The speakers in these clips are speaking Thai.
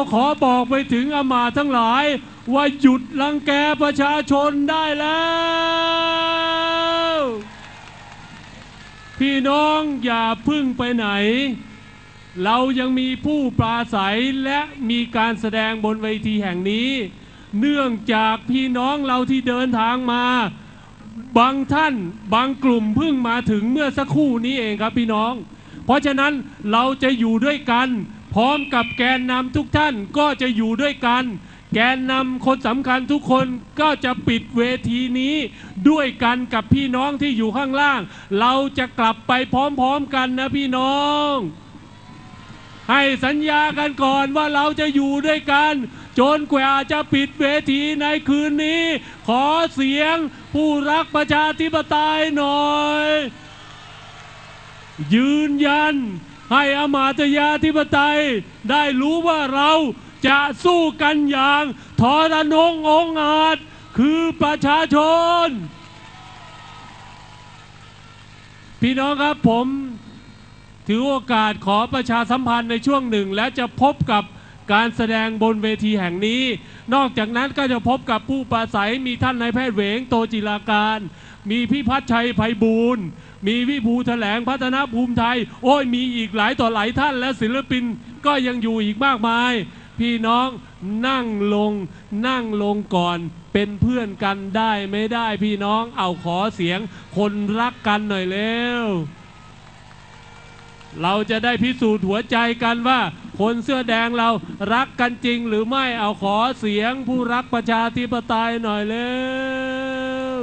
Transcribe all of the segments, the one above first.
ขอบอกไปถึงอำมาตย์ทั้งหลายว่าหยุดรังแกประชาชนได้แล้วพี่น้องอย่าพึ่งไปไหนเรายังมีผู้ปราศัยและมีการแสดงบนเวทีแห่งนี้เนื่องจากพี่น้องเราที่เดินทางมาบางท่านบางกลุ่มเพิ่งมาถึงเมื่อสักครู่นี้เองครับพี่น้องเพราะฉะนั้นเราจะอยู่ด้วยกันพร้อมกับแกนนำทุกท่านก็จะอยู่ด้วยกันแกนนำคนสำคัญทุกคนก็จะปิดเวทีนี้ด้วยกันกับพี่น้องที่อยู่ข้างล่างเราจะกลับไปพร้อมๆกันนะพี่น้องให้สัญญากันก่อนว่าเราจะอยู่ด้วยกันจนกว่าจะปิดเวทีในคืนนี้ขอเสียงผู้รักประชาธิปไตยหน่อยยืนยันให้อมาตยาธิปไตยได้รู้ว่าเราจะสู้กันอย่างทรนงองอาจคือประชาชนพี่น้องครับผมถือโอกาสขอประชาสัมพันธ์ในช่วงหนึ่งและจะพบกับการแสดงบนเวทีแห่งนี้นอกจากนั้นก็จะพบกับผู้ปราศัยมีท่านนายแพทย์เหวงโตจิราการมีพี่พัชชัยไพบูลย์มีวิภูแถลงพัฒนภูมิไทยโอ้ยมีอีกหลายต่อหลายท่านและศิลปินก็ยังอยู่อีกมากมายพี่น้องนั่งลงก่อนเป็นเพื่อนกันได้ไม่ได้พี่น้องเอาขอเสียงคนรักกันหน่อยเร็วเราจะได้พิสูจน์หัวใจกันว่าคนเสื้อแดงเรารักกันจริงหรือไม่เอาขอเสียงผู้รักประชาธิปไตยหน่อยเร็ว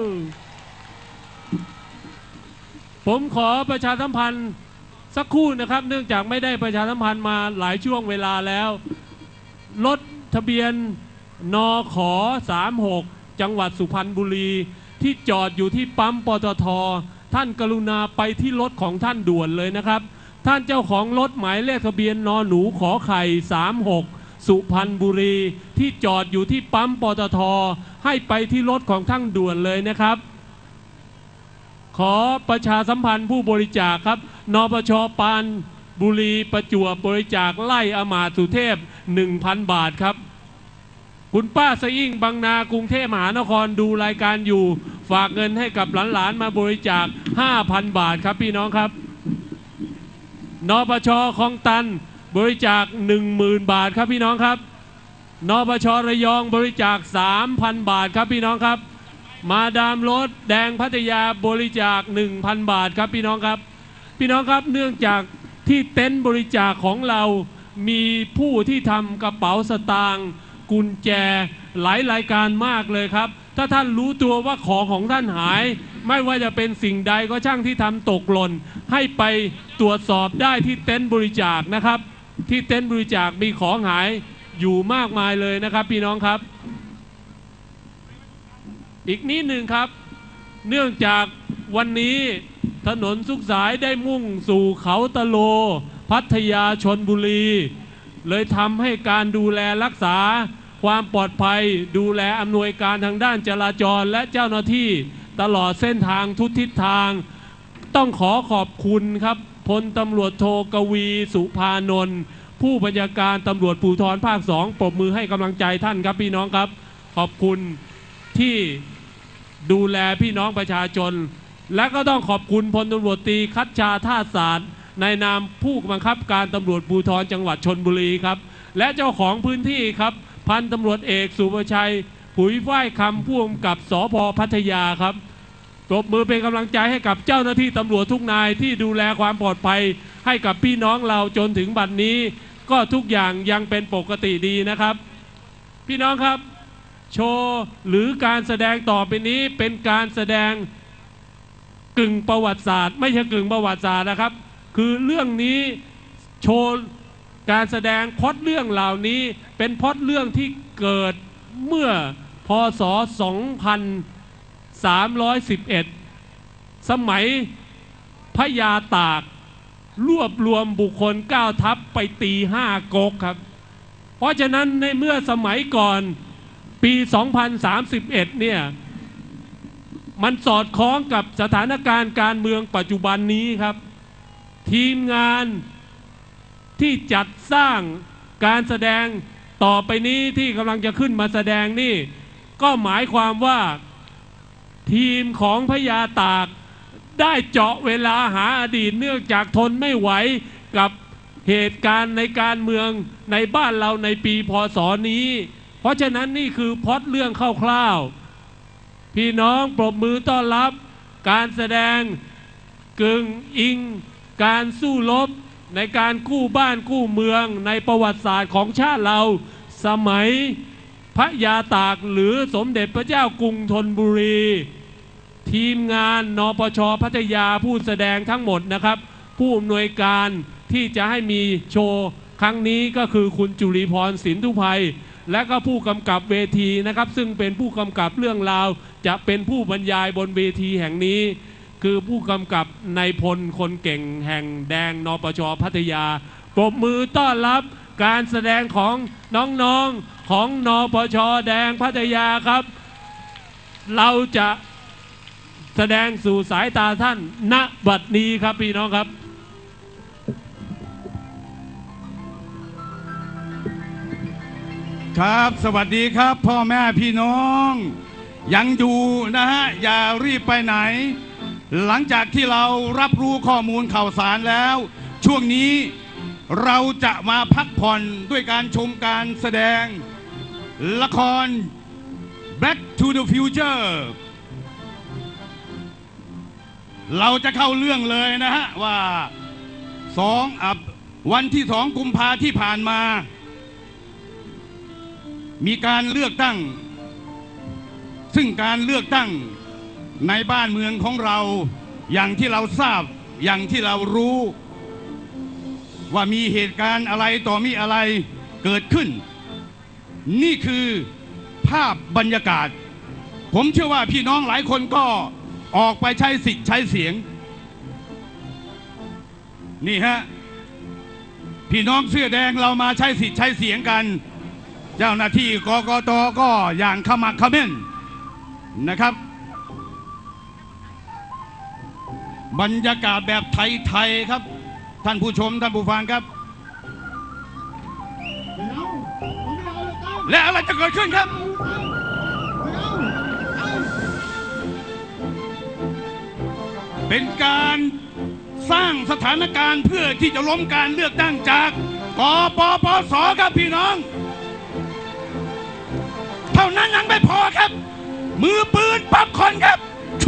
ผมขอประชาสัมพันธ์สักครู่นะครับเนื่องจากไม่ได้ประชาสัมพันธ์มาหลายช่วงเวลาแล้วรถทะเบียนนข36จังหวัดสุพรรณบุรีที่จอดอยู่ที่ปั๊มปตท.ท่านกรุณาไปที่รถของท่านด่วนเลยนะครับท่านเจ้าของรถหมายเลขทะเบียนนหนูขอไข่36สุพรรณบุรีที่จอดอยู่ที่ปั๊มปตท.ให้ไปที่รถของท่านด่วนเลยนะครับขอประชาสัมพันธ์ผู้บริจาคครับนปช.ปานบุรีประจวบบริจาคไล่อมาตย์สุเทพ 1,000 บาทครับคุณป้าสะอิ่งบางนากรุงเทพมหานครดูรายการอยู่ฝากเงินให้กับหลานๆมาบริจาค 5,000 บาทครับพี่น้องครับนปช.คลองตันบริจาค 10,000 บาทครับพี่น้องครับนปช.ระยองบริจาค 3,000 บาทครับพี่น้องครับมาดามรถแดงพัทยาบริจาค 1,000 บาทครับพี่น้องครับพี่น้องครับเนื่องจากที่เต็นท์บริจาคของเรามีผู้ที่ทำกระเป๋าสตางค์กุญแจหลายรายการมากเลยครับถ้าท่านรู้ตัวว่าของท่านหายไม่ว่าจะเป็นสิ่งใดก็ช่างที่ทำตกหล่นให้ไปตรวจสอบได้ที่เต็นท์บริจาคนะครับที่เต็นท์บริจาคมีของหายอยู่มากมายเลยนะครับพี่น้องครับอีกนิดหนึ่งครับเนื่องจากวันนี้ถนนสุขสายได้มุ่งสู่เขาตะโลพัทยาชลบุรีเลยทำให้การดูแลรักษาความปลอดภัยดูแลอำนวยการทางด้านจราจรและเจ้าหน้าที่ตลอดเส้นทางทุกทิศทางต้องขอขอบคุณครับพลตำรวจโทกวีสุภานนท์ผู้บัญชาการตำรวจภูธรภาค 2ปรบมือให้กำลังใจท่านครับพี่น้องครับขอบคุณที่ดูแลพี่น้องประชาชนและก็ต้องขอบคุณพลตำรวจตรีคัชชาท่าศาสตร์ในนามผู้บังคับการตำรวจภูธรจังหวัดชลบุรีครับและเจ้าของพื้นที่ครับพันตำรวจเอกสุภชัยผุยฝ้ายคำผู้กำกับสภ.พัทยาครับปรบมือเป็นกำลังใจให้กับเจ้าหน้าที่ตำรวจทุกนายที่ดูแลความปลอดภัยให้กับพี่น้องเราจนถึงบัดนี้ก็ทุกอย่างยังเป็นปกติดีนะครับพี่น้องครับโชว์หรือการแสดงต่อไปนี้เป็นการแสดงกึ่งประวัติศาสตร์ไม่ใช่กึ่งประวัติศาสตร์นะครับคือเรื่องนี้โชว์การแสดงพล็อตเรื่องเหล่านี้เป็นพล็อตเรื่องที่เกิดเมื่อพ.ศ. 2311สมัยพญาตากรวบรวมบุคคล9 ทัพไปตี5 ก๊กครับเพราะฉะนั้นในเมื่อสมัยก่อนปี2031เนี่ยมันสอดคล้องกับสถานการณ์การเมืองปัจจุบันนี้ครับทีมงานที่จัดสร้างการแสดงต่อไปนี้ที่กำลังจะขึ้นมาแสดงนี่ก็หมายความว่าทีมของพญาตากได้เจาะเวลาหาอดีตเนื่องจากทนไม่ไหวกับเหตุการณ์ในการเมืองในบ้านเราในปีพ.ศ.นี้เพราะฉะนั้นนี่คือพล็อตเรื่องคร่าวๆพี่น้องปรบมือต้อนรับการแสดงกึ่งอิงการสู้รบในการกู้บ้านกู้เมืองในประวัติศาสตร์ของชาติเราสมัยพระยาตากหรือสมเด็จพระเจ้ากรุงธนบุรีทีมงานนปช.พัทยาผู้แสดงทั้งหมดนะครับผู้อำนวยการที่จะให้มีโชว์ครั้งนี้ก็คือคุณจุลีพรสินธุไพและก็ผู้กำกับเวทีนะครับซึ่งเป็นผู้กำกับเรื่องราวจะเป็นผู้บรรยายบนเวทีแห่งนี้คือผู้กำกับนายพลคนเก่งแห่งแดงนปช.พัทยาปรบมือต้อนรับการแสดงของน้องๆของนปช.แดงพัทยาครับเราจะแสดงสู่สายตาท่านณบัดนี้ครับพี่น้องครับครับสวัสดีครับพ่อแม่พี่น้องยังอยู่นะฮะอย่ารีบไปไหนหลังจากที่เรารับรู้ข้อมูลข่าวสารแล้วช่วงนี้เราจะมาพักผ่อนด้วยการชมการแสดงละคร Back to the Future เราจะเข้าเรื่องเลยนะฮะว่าวันที่2 กุมภาพันธ์ที่ผ่านมามีการเลือกตั้งซึ่งการเลือกตั้งในบ้านเมืองของเราอย่างที่เราทราบอย่างที่เรารู้ว่ามีเหตุการณ์อะไรต่อมีอะไรเกิดขึ้นนี่คือภาพบรรยากาศผมเชื่อว่าพี่น้องหลายคนก็ออกไปใช้สิทธิ์ใช้เสียงนี่ฮะพี่น้องเสื้อแดงเรามาใช้สิทธิ์ใช้เสียงกันเจ้าหน้าที่กกต.ก็อย่างขมักเขม้นนะครับบรรยากาศแบบไทยๆครับท่านผู้ชมท่านผู้ฟังครับและอะไรจะเกิดขึ้นครับเป็นการสร้างสถานการณ์เพื่อที่จะล้มการเลือกตั้งจากกปปส.ครับพี่น้องเท่านั้นยังไม่พอครับมือปืนป๊อปคอร์นครับ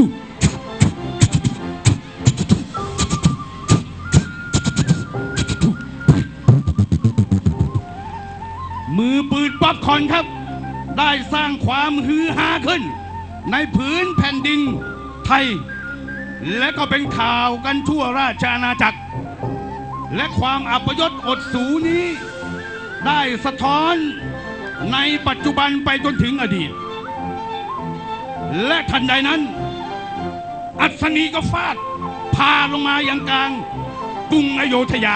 มือปืนป๊อปคอร์นครับได้สร้างความฮือฮาขึ้นในผืนแผ่นดินไทยและก็เป็นข่าวกันทั่วราชอาณาจักรและความอัปยศอดสูนี้ได้สะท้อนในปัจจุบันไปจนถึงอดีตและทันใดนั้นอัศนีก็ฟาดพาลงมายังกลางกรุงอโยธยา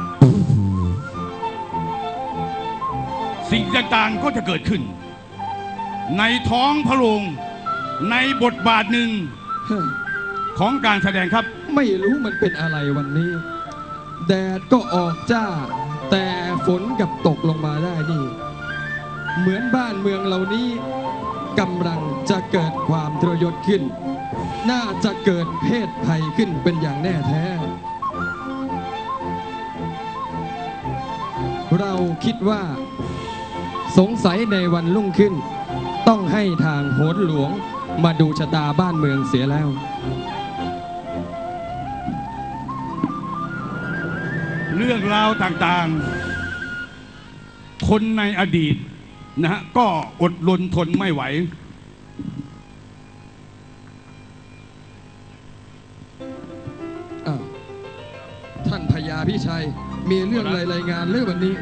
สิ่งต่างๆก็จะเกิดขึ้นในท้องพระโรงในบทบาทหนึ่งของการแสดงครับไม่รู้มันเป็นอะไรวันนี้แดดก็ออกจ้าแต่ฝนกับตกลงมาได้นี่เหมือนบ้านเมืองเหล่านี้กำลังจะเกิดความทรยศขึ้นน่าจะเกิดเพศภัยขึ้นเป็นอย่างแน่แท้เราคิดว่าสงสัยในวันรุ่งขึ้นต้องให้ทางโหนหลวงมาดูชะตาบ้านเมืองเสียแล้วเรื่องราวต่างๆคนในอดีตนะฮะก็อดรนทนไม่ไหวท่านพญาพิชัยมีเรื่องอะไรรายงานเรื่องวันนี้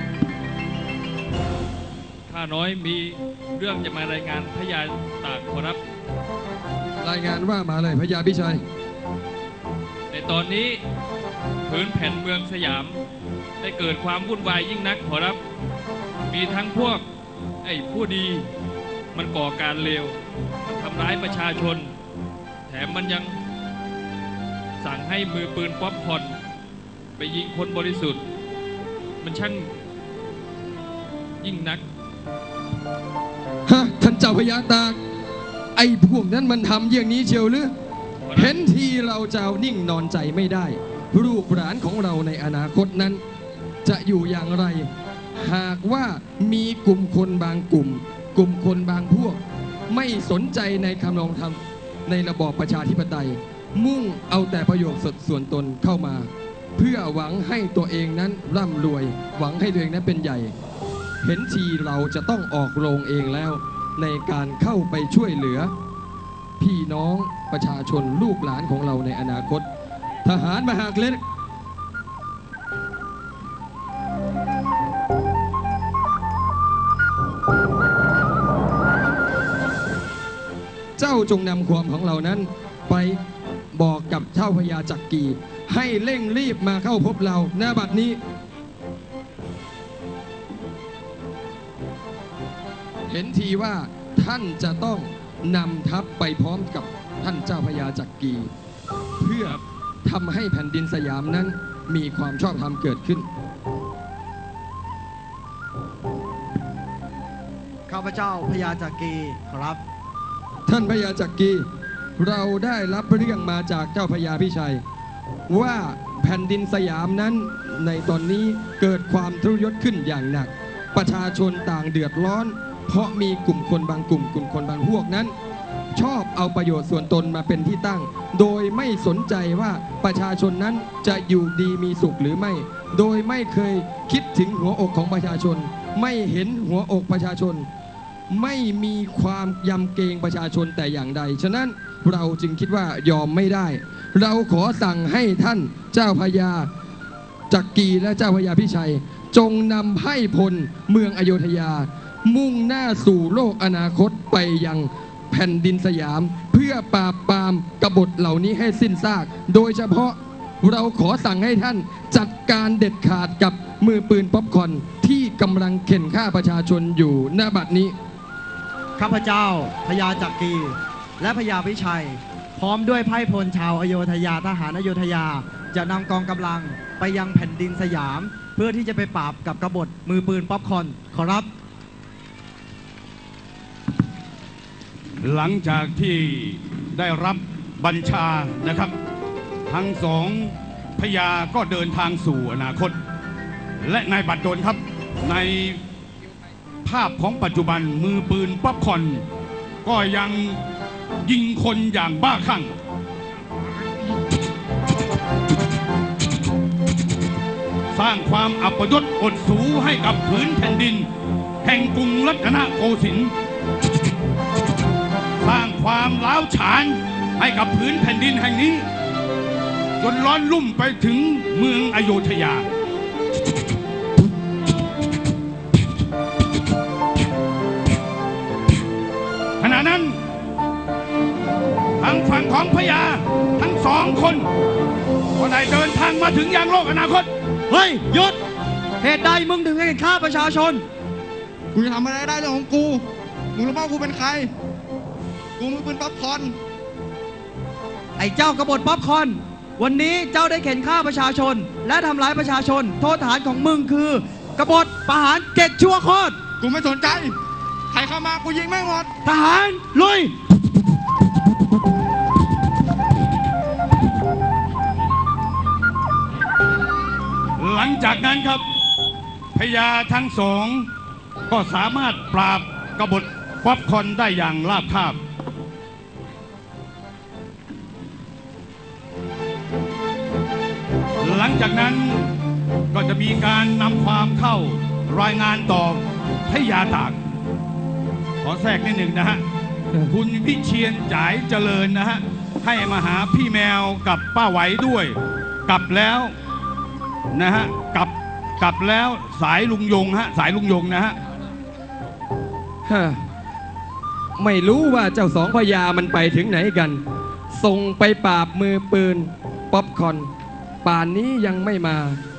ข้าน้อยมีเรื่องจะมารายงานพญาตากขอรับรายงานว่ามาเลยพญาพิชัยในตอนนี้พื้นแผ่นเมืองสยามได้เกิดความวุ่นวายยิ่งนักขอรับมีทั้งพวกผู้ดีมันก่อการเลวมันทำร้ายประชาชนแถมมันยังสั่งให้มือปืนป๊อปคอร์นไปยิงคนบริสุทธิ์มันช่างยิ่งนักฮะท่านเจ้าพญาตากไอ้พวกนั้นมันทำอย่างนี้เชียวหรือเห็นทีเราจะนิ่งนอนใจไม่ได้ลูกหลานของเราในอนาคตนั้น จะอยู่อย่างไร หากว่ามีกลุ่มคนบางกลุ่ม กลุ่มคนบางพวก ไม่สนใจในคำลองธรรมในระบอบประชาธิปไตย มุ่งเอาแต่ประโยชน์ส่วนตนเข้ามา เพื่อหวังให้ตัวเองนั้นร่ำรวย หวังให้ตัวเองนั้นเป็นใหญ่ เห็นทีเราจะต้องออกโรงเองแล้ว ในการเข้าไปช่วยเหลือ พี่น้องประชาชนลูกหลานของเราในอนาคต ทหารมหาดเล็กเจ้าจงนำความของเรานั้นไปบอกกับเจ้าพญาจักรีให้เร่งรีบมาเข้าพบเราณบัดนี้เห็นทีว่าท่านจะต้องนำทัพไปพร้อมกับท่านเจ้าพญาจักรีเพื่อทำให้แผ่นดินสยามนั้นมีความชอบธรรมเกิดขึ้นข้าพเจ้าพญาจักรีครับท่านพญาจักรีเราได้รับเรื่องมาจากเจ้าพญาพิชัย ว่าแผ่นดินสยามนั้นในตอนนี้เกิดความทุรยศขึ้นอย่างหนัก ประชาชนต่างเดือดร้อน เพราะมีกลุ่มคนบางกลุ่มคนบางพวกนั้น ชอบเอาประโยชน์ส่วนตนมาเป็นที่ตั้ง โดยไม่สนใจว่าประชาชนนั้นจะอยู่ดีมีสุขหรือไม่ โดยไม่เคยคิดถึงหัวอกของประชาชน ไม่เห็นหัวอกประชาชน ไม่มีความยำเกรงประชาชนแต่อย่างใด ฉะนั้นเราจึงคิดว่ายอมไม่ได้ เราขอสั่งให้ท่านเจ้าพญาจักรีและเจ้าพญาพิชัย จงนำไพร่พลเมืองอโยธยา มุ่งหน้าสู่โลกอนาคตไปยังแผ่นดินสยาม เพื่อปราบปรามกบฏเหล่านี้ให้สิ้นซาก โดยเฉพาะเราขอสั่งให้ท่านจัดการเด็ดขาดกับมือปืนป๊อปคอร์นที่กำลังเข็นฆ่าประชาชนอยู่ณบัดนี้ข้าพเจ้าพญาจักรีและพญาพิชัย พร้อมด้วยไพร่พลชาวอโยธยาทหารอโยธยาจะนำกองกำลังไปยังแผ่นดินสยาม เพื่อที่จะไปปราบกับกบฏมือปืนป๊อปคอร์นขอรับหลังจากที่ได้รับบัญชานะครับ ทั้งสองพญาก็เดินทางสู่อนาคต และในบัดดลครับในภาพของปัจจุบันมือปืนป๊อปคอร์นก็ยังยิงคนอย่างบ้าคลั่งสร้างความอัปยศอดสูให้กับผืนแผ่นดินแห่งกรุงรัตนโกสินทร์สร้างความร้าวฉานให้กับผืนแผ่นดินแห่งนี้จนร้อนลุ่มไปถึงเมืองอโยธยาขณะนั้นทางฝั่งของพญาทั้งสองคนก็ได้เดินทางมาถึงยังโลกอนาคตเฮ้ยหยุดเหตุใดมึงถึงให้ฆ่าประชาชนกูจะทำอะไรได้เรื่องของกู มึงรู้ป่าวกูเป็นใคร กูมือปืนป๊อปคอร์นไอ้เจ้ากบฏป๊อปคอร์นวันนี้เจ้าได้เข็นฆ่าประชาชน และทำร้ายประชาชน โทษฐานของมึงคือกบฏประหาร7 ชั่วโคตรกูไม่สนใจ ใครเข้ามากูยิงแม่งหมดทหารลุยหลังจากนั้นครับพญาทั้งสองก็สามารถปราบกบฏป๊อปคอร์นได้อย่างราบคาบหลังจากนั้นก็จะมีการนำความเข้ารายงานต่อพญาตากขอแทรกนิดหนึ่งนะฮะคุณวิเชียรจ่ายเจริญนะฮะให้มาหาพี่แมวกับป้าไหวด้วยกลับแล้วนะฮะกลับแล้วสายลุงยงฮะสายลุงยงนะฮะไม่รู้ว่าเจ้าสองพญามันไปถึงไหนกันส่งไปปราบมือปืนป๊อปคอร์นป่านนี้ยังไม่มา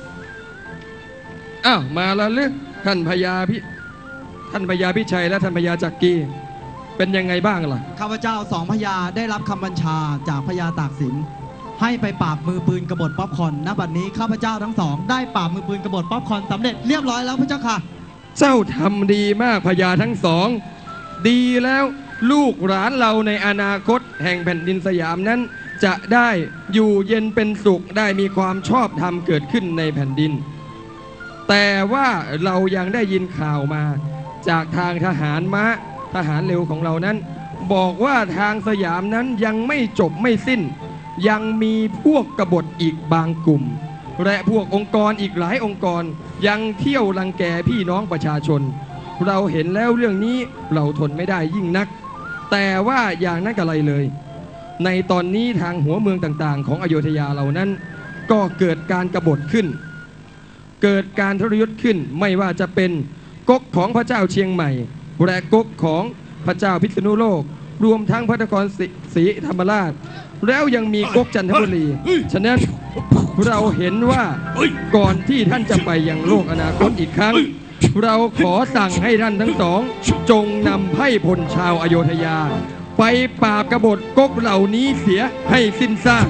อ้าวมาแล้วหรือท่านพญาพิชัยและท่านพญาจักรีเป็นยังไงบ้างล่ะข้าพเจ้า2 พญาได้รับคำบัญชาจากพญาตากสินให้ไปปราบมือปืนกบฏป๊อปคอร์นณบัดนี้ข้าพเจ้าทั้งสองได้ปราบมือปืนกบฏป๊อปคอร์นสำเร็จเรียบร้อยแล้วพระเจ้าค่ะเจ้าทำดีมากพญาทั้งสองดีแล้วลูกหลานเราในอนาคตแห่งแผ่นดินสยามนั้นจะได้อยู่เย็นเป็นสุขได้มีความชอบธรรมเกิดขึ้นในแผ่นดินแต่ว่าเรายังได้ยินข่าวมาจากทางทหารม้าทหารเร็วของเรานั้นบอกว่าทางสยามนั้นยังไม่จบไม่สิ้นยังมีพวกกบฏอีกบางกลุ่มและพวกองค์กรอีกหลายองค์กรยังเที่ยวรังแกพี่น้องประชาชนเราเห็นแล้วเรื่องนี้เราทนไม่ได้ยิ่งนักแต่ว่าอย่างนั้นกับอะไรเลยในตอนนี้ทางหัวเมืองต่างๆของอโยธยาเหล่านั้นก็เกิดการกบฏขึ้นเกิดการทรยศขึ้นไม่ว่าจะเป็นก๊กของพระเจ้าเชียงใหม่และก๊กของพระเจ้าพิษณุโลกรวมทั้งพระนครศรีธรรมราชแล้วยังมีก๊กจันทบุรีฉะนั้นเราเห็นว่าก่อนที่ท่านจะไปยังโลกอนาคตอีกครั้งเราขอสั่งให้ท่านทั้งสองจงนำไพร่พลชาวอโยธยาไปปราบกบฏก๊กเหล่านี้เสียให้สิ้นซาก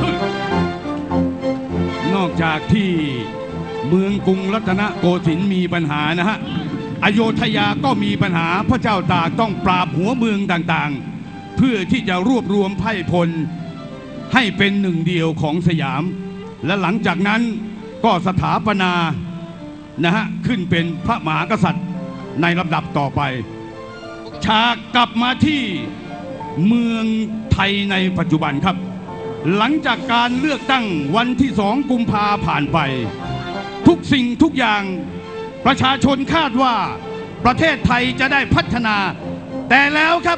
นอกจากที่เมืองกรุงรัตนโกสินทร์มีปัญหานะฮะอโยธยาก็มีปัญหาพระเจ้าตากต้องปราบหัวเมืองต่างๆเพื่อที่จะรวบรวมไพร่พลให้เป็นหนึ่งเดียวของสยามและหลังจากนั้นก็สถาปนานะฮะขึ้นเป็นพระมหากษัตริย์ในลำดับต่อไปฉากกลับมาที่เมืองไทยในปัจจุบันครับหลังจากการเลือกตั้งวันที่2 กุมภาพันธ์ผ่านไปทุกสิ่งทุกอย่างประชาชนคาดว่าประเทศไทยจะได้พัฒนาแต่แล้วครับ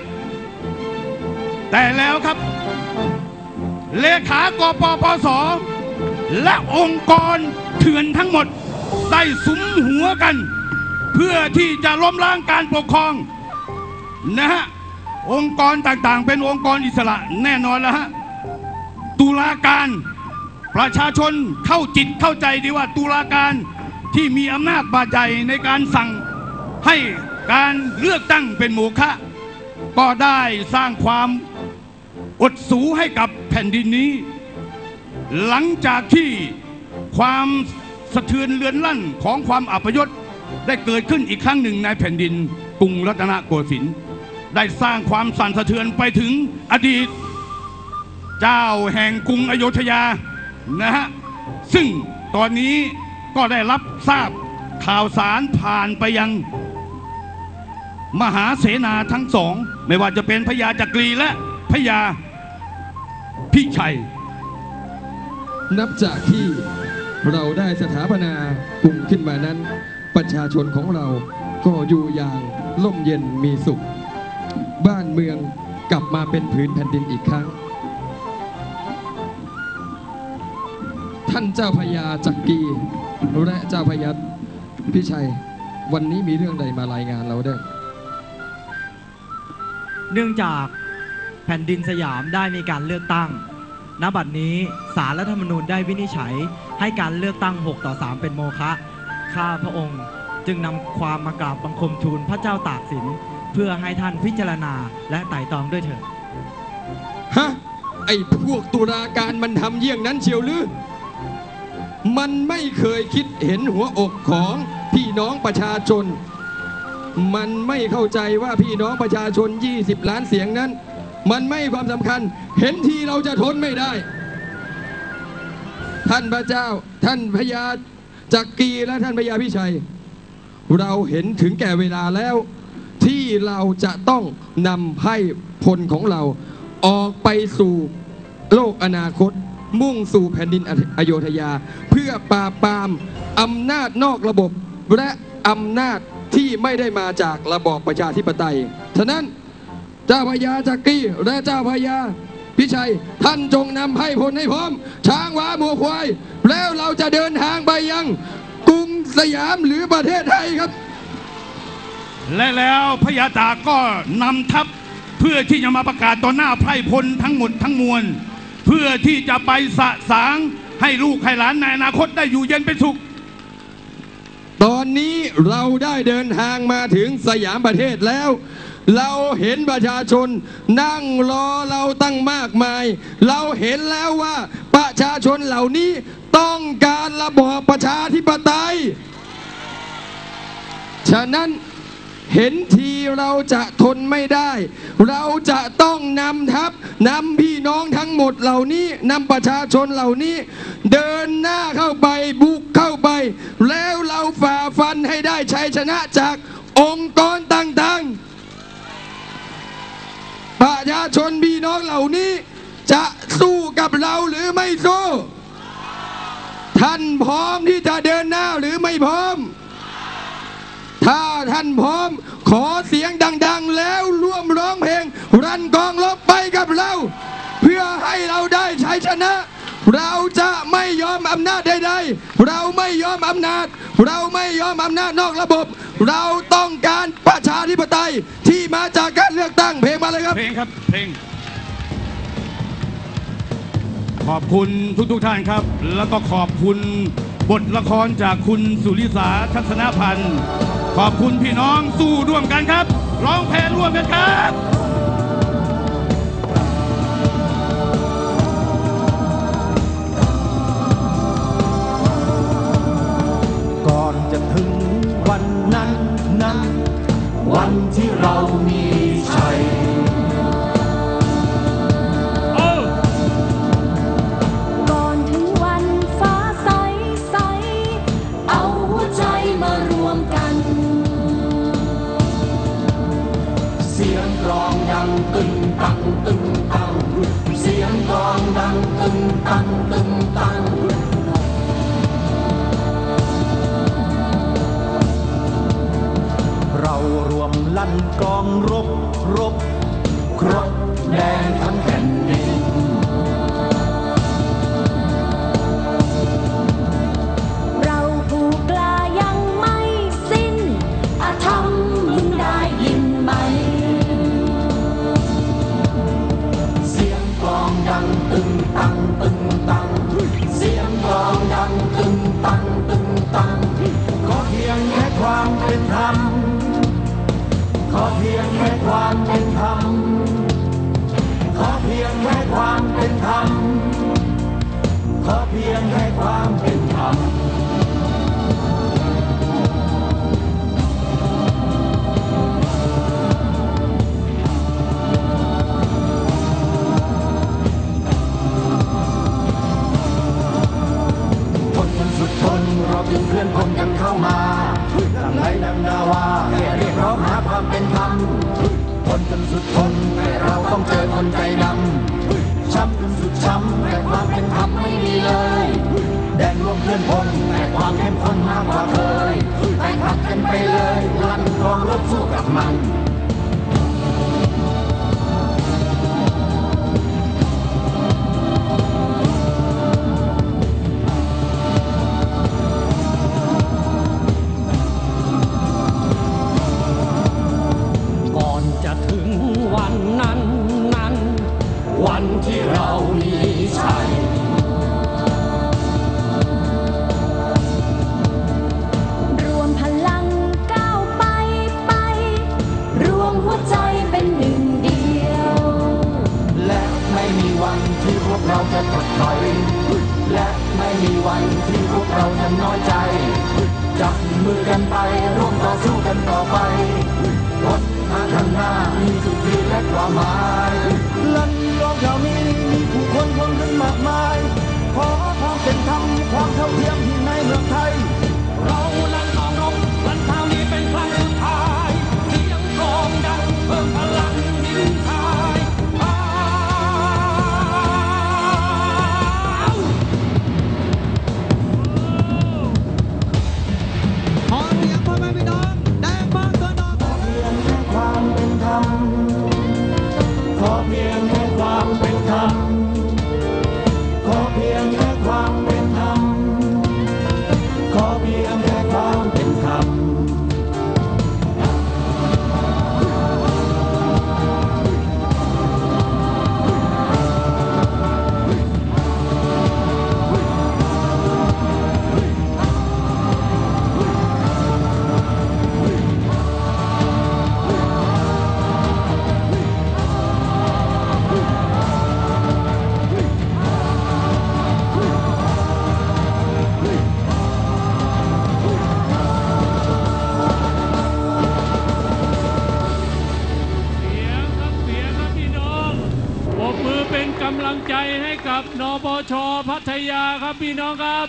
เลขากปปส.และองค์กรเถื่อนทั้งหมดได้สุมหัวกันเพื่อที่จะล้มล้างการปกครองนะฮะองค์กรต่างๆเป็นองค์กรอิสระแน่นอนแล้วฮะตุลาการประชาชนเข้าจิตเข้าใจดีว่าตุลาการที่มีอำนาจบาดใหญ่ในการสั่งให้การเลือกตั้งเป็นโมฆะก็ได้สร้างความอดสูให้กับแผ่นดินนี้หลังจากที่ความสะเทือนเรือนลั่นของความอัปยศได้เกิดขึ้นอีกครั้งหนึ่งในแผ่นดินกรุงรัตนโกสินทร์ได้สร้างความสั่นสะเทือนไปถึงอดีตเจ้าแห่งกรุงอโยธยานะฮะซึ่งตอนนี้ก็ได้รับทราบข่าวสารผ่านไปยังมหาเสนาทั้งสองไม่ว่าจะเป็นพญาจักรีและพญาพิชัยนับจากที่เราได้สถาปนากรุงขึ้นมานั้นประชาชนของเราก็อยู่อย่างร่มเย็นมีสุขบ้านเมืองกลับมาเป็นผืนแผ่นดินอีกครั้งท่านเจ้าพญาจักรีและเจ้าพญาพิชัยวันนี้มีเรื่องใดมารายงานเราเด้อเนื่องจากแผ่นดินสยามได้มีการเลือกตั้งณ บัดนี้ศาลรัฐธรรมนูญได้วินิจฉัยให้การเลือกตั้ง6-3เป็นโมฆะข้าพระองค์จึงนำความมากราบบังคมทูลพระเจ้าตากสินเพื่อให้ท่านพิจารณาและไต่ตองด้วยเถิดฮะไอ้พวกตุลาการมันทำเยี่ยงนั้นเชียวหรือมันไม่เคยคิดเห็นหัวอกของพี่น้องประชาชนมันไม่เข้าใจว่าพี่น้องประชาชน20 ล้านเสียงนั้นมันไม่ความสำคัญเห็นทีเราจะทนไม่ได้ท่านพระเจ้าท่านพญาจักรีและท่านพญาพิชัยเราเห็นถึงแก่เวลาแล้วที่เราจะต้องนำไพร่พลของเราออกไปสู่โลกอนาคตมุ่งสู่แผ่นดินอโยธยาเพื่อปราบปรามอำนาจนอกระบบและอำนาจที่ไม่ได้มาจากระบอบประชาธิปไตยฉะนั้นเจ้าพญาจักรีและเจ้าพญาพิชัยท่านจงนำไพร่พลให้พร้อมช้างม้าวัวควายแล้วเราจะเดินทางไปยังกรุงสยามหรือประเทศไทยครับและแล้วพญาตากก็นำทัพเพื่อที่จะมาประกาศต่อหน้าไพร่พลทั้งหมดทั้งมวลเพื่อที่จะไปสะสางให้ลูกให้หลานในอนาคตได้อยู่เย็นเป็นสุขตอนนี้เราได้เดินทางมาถึงสยามประเทศแล้วเราเห็นประชาชนนั่งรอเราตั้งมากมายเราเห็นแล้วว่าประชาชนเหล่านี้ต้องการระบอบประชาธิปไตยฉะนั้นเห็นทีเราจะทนไม่ได้เราจะต้องนำทัพนำพี่น้องทั้งหมดเหล่านี้นำประชาชนเหล่านี้เดินหน้าเข้าไปบุกเข้าไปแล้วเราฝ่าฟันให้ได้ชัยชนะจากองค์กรต่างๆประชาชนพี่น้องเหล่านี้จะสู้กับเราหรือไม่สู้ท่านพร้อมที่จะเดินหน้าหรือไม่พร้อมถ้าท่านพร้อมขอเสียงดังๆแล้วร่วมร้องเพลงรันกองรบไปกับเราเพื่อให้เราได้ชัยชนะเราจะไม่ยอมอำนาจใดๆเราไม่ยอมอำนาจเราไม่ยอมอำนาจนอกระบบเราต้องการประชาธิปไตยที่มาจากการเลือกตั้งเพลงมาเลยครับเพลงครับเพลงขอบคุณทุกท่านครับ แล้วก็ขอบคุณบทละครจากคุณสุริสาทัศนพันธ์ขอบคุณพี่น้องสู้ร่วมกันครับร้องเพลงร่วมกันครับก่อนจะถึงวันนั้นวันที่เรามีชัยก่อนถึงวันฟ้าใสใสเอาหัวใจมารวมกันเสียงกลองดังตึงตังตึงตังเสียงกลองดังตึงตังตึงตังเรารวมลั่นกองรบครบแดนทั้งแผ่นดินเราผู้กล้ายังไม่สิ้นอาธรรมมึงได้ยินไหมเสียงกลองดังตึงตังตึงตังเสียงกลองดังตึงตังตึงตังขอเพียงแค่ความเป็นธรรมขอเพียงแค่ความเป็นธรรมขอเพียงแค่ความเป็นธรรมขอเพียงแค่ความเป็นธรรมทนจนสุดทนเราจึงเคลื่อนพลกันเข้ามาดังไรดังนาวาแค่เรียกร้องหาความเป็นธรรมทนจนสุดทนแต่เราต้องเจอคนใจดำช้ำจนสุดช้ำแต่ความเป็นธรรมไม่มีเลยแดนรวมเคลื่อนพลแต่ความเข้มข้นมากกว่าเคยแต่ขับกันไปเลยลั่นกองรบสู้กับมันวันที่เรามีชัยรวมพลังก้าวไปรวมหัวใจเป็นหนึ่งเดียวและไม่มีวันที่พวกเราจะถดถอยและไม่มีวันที่พวกเราจะน้อยใจจับมือกันไปร่วมต่อสู้กันต่อไปรถทางข้างหน้ามีจุดยืนและความหมายลั่นกองเรานี้มีผู้คนคนกันมากมายขอความเป็นธรรมความเท่าเทียมที่ในเมืองไทยเราลั่นกองรบลั่นคราวนี้เป็นครั้งสุดท้ายเสียงกลองดังเพิ่มพลังดินชายขอเสียงพ่อแม่พี่น้องแดงบ้านเกินดอกขอเพียงแค่ความเป็นธรรมขอเพียงแค่ความเป็นธรรมขอเป็นกำลังใจให้กับนปช.พัทยาครับพี่น้องครับ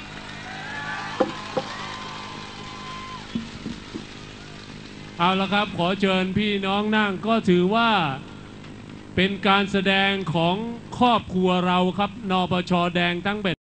เอาละครับขอเชิญพี่น้องนั่งก็ถือว่าเป็นการแสดงของครอบครัวเราครับนปช.แดงทั้งแผ่น